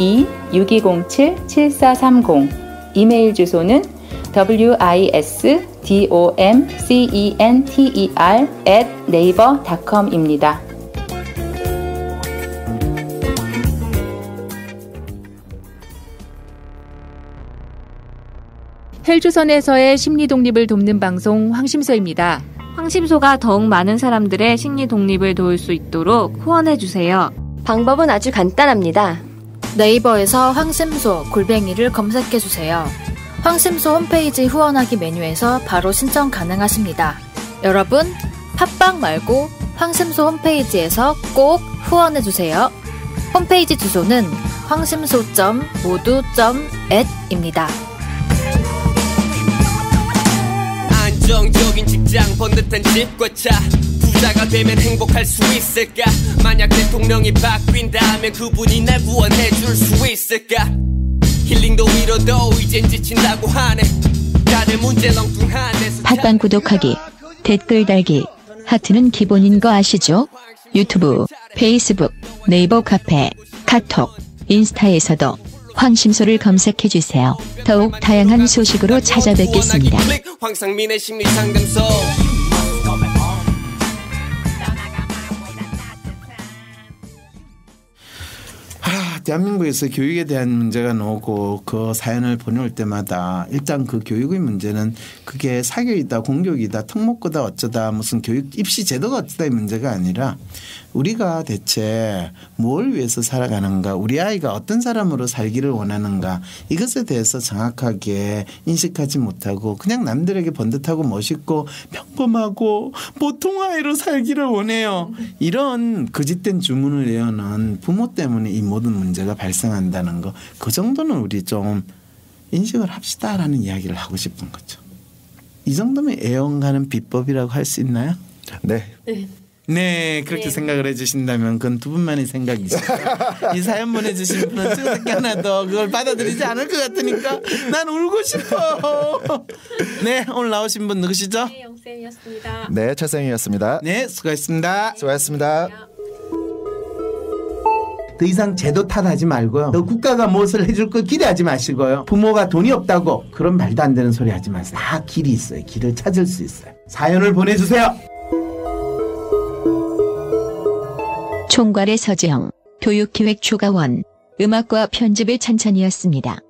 02-6207-7430, 이메일 주소는 wisdomcenter@naver.com입니다. 헬조선에서의 심리 독립을 돕는 방송 황심소입니다. 황심소가 더욱 많은 사람들의 심리 독립을 도울 수 있도록 후원해주세요. 방법은 아주 간단합니다. 네이버에서 황심소 /를 검색해주세요. 황심소 홈페이지 후원하기 메뉴에서 바로 신청 가능하십니다. 여러분, 팟빵 말고 황심소 홈페이지에서 꼭 후원해주세요. 홈페이지 주소는 황심소.modu.at입니다. 안정적인 직장, 번듯한 집과 차, 부자가 되면 행복할 수 있을까? 만약 대통령이 바뀐다면 그분이 날 구원해 줄 수 있을까? 힐링도 위로도 이젠 지친다고 하네. 다들 문제 렁뚱하네. 팟빵 구독하기, 댓글 달기, 하트는 기본인 거 아시죠? 유튜브, 페이스북, 네이버 카페, 카톡, 인스타에서도 황심소를 검색해주세요. 더욱 다양한 소식으로 찾아뵙겠습니다. 황상민의 심리상담소. 대한민국에서 교육에 대한 문제가 나오고 그 사연을 보내올 때마다 일단 그 교육의 문제는 그게 사교이다 공교육이다 특목고다 어쩌다 무슨 교육 입시 제도가 어쩌다의 문제가 아니라 우리가 대체 뭘 위해서 살아가는가 우리 아이가 어떤 사람으로 살기를 원하는가 이것에 대해서 정확하게 인식하지 못하고 그냥 남들에게 번듯하고 멋있고 평범하고 보통 아이로 살기를 원해요. 이런 거짓된 주문을 내어는 부모 때문에 이 모든 문제가 발생한다는 거 그 정도는 우리 좀 인식을 합시다라는 이야기를 하고 싶은 거죠. 이 정도면 애용하는 비법이라고 할 수 있나요? 네. 네, 그렇게 생각을 해주신다면 그건 두 분만의 생각이시죠. 이 사연 보내주신 분은 특히 하나 더 그걸 받아들이지 않을 것 같으니까 난 울고 싶어. 네, 오늘 나오신 분 누구시죠? 네, 영쌤이었습니다. 네, 최생이었습니다. 네, 수고했습니다. 수고했습니다. 더 이상 제도 탓하지 말고요. 더 국가가 무엇을 해줄 걸 기대하지 마시고요. 부모가 돈이 없다고 그런 말도 안 되는 소리 하지 마세요. 다 길이 있어요. 길을 찾을 수 있어요. 사연을 보내주세요. 총괄의 서지영, 교육기획 추가원, 음악과 편집의 찬찬이었습니다.